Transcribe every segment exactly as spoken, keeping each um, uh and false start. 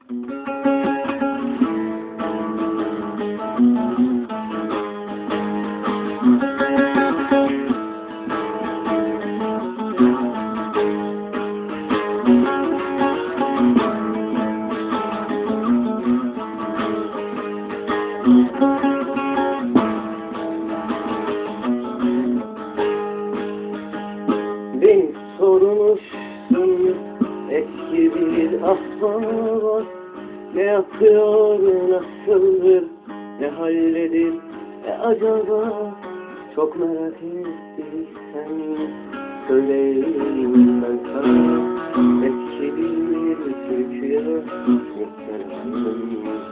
Beni sormuşsun, eski bir aslanı var. Ne yapıyor, nasıldır, ne halledir, e acaba? Çok merak ettiysen söyleyeyim ben sana. Eski bir türküye muhteremim.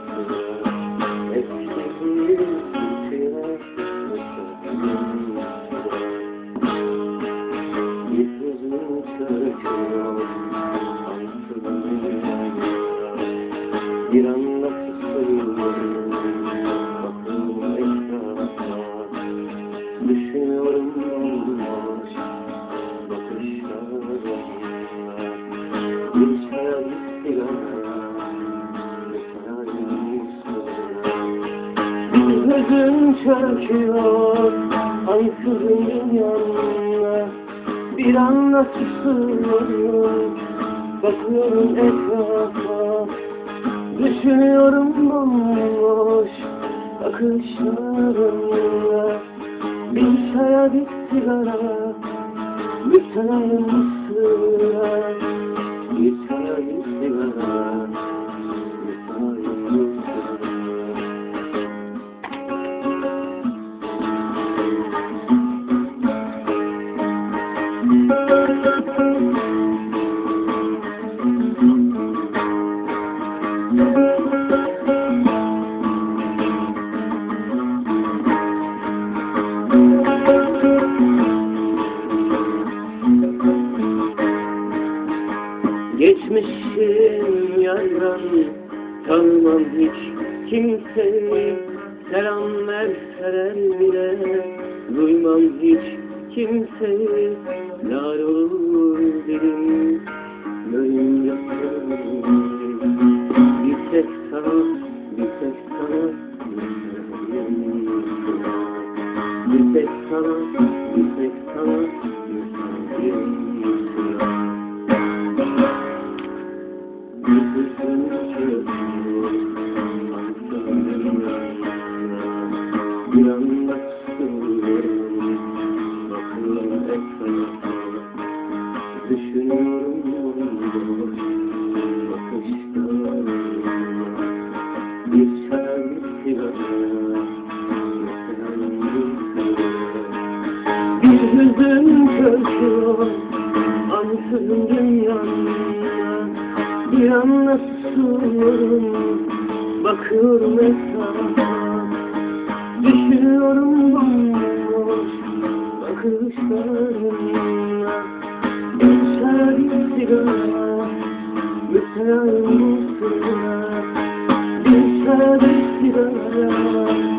Eski bir türküye muhteremim. Bir hüzün çöküyor ansızın dünyaya. Bir anda susuyorum, bakıyorum etrafa. Düşünüyorum olmuş bakışlarımla. Bir çaya bir sigara, bir sarayım üstüne. Bir hüzün çöküyor ansızın dünyaya. Bir anda susuyorum, bakıyorum etrafa. Düşünüyorum bomboş bakışlarımla. Bir çaya bir sigara, bir sarayım ısıra. Bir çaya bir sigara, bir sarayım ısıra. Geçmişim yardan, tanımam hiç kimseyi. Selam verseler bile duymam hiç kimseyi. Nar olur dedim, gönlüm yapıyorum. Bir tek sana, bir tek sana, bir tek sana, bir tek sana, bir bir hüzün çöküyor ansızın dünyaya. Bir anda susuyorum, bakıyorum etrafa. Düşünüyorum bomboş bakışlarımla. Bir çaya bir sigara, bir sarayım ısıra. Bir hüzün çöküyor ansızın dünyaya. Bir anda susuyorum, bakıyorum etrafa. Düşünüyorum bomboş bakışlarımla. Bir çaya bir sigara, bir sarayım ısıra. Bir çaya bir sigara,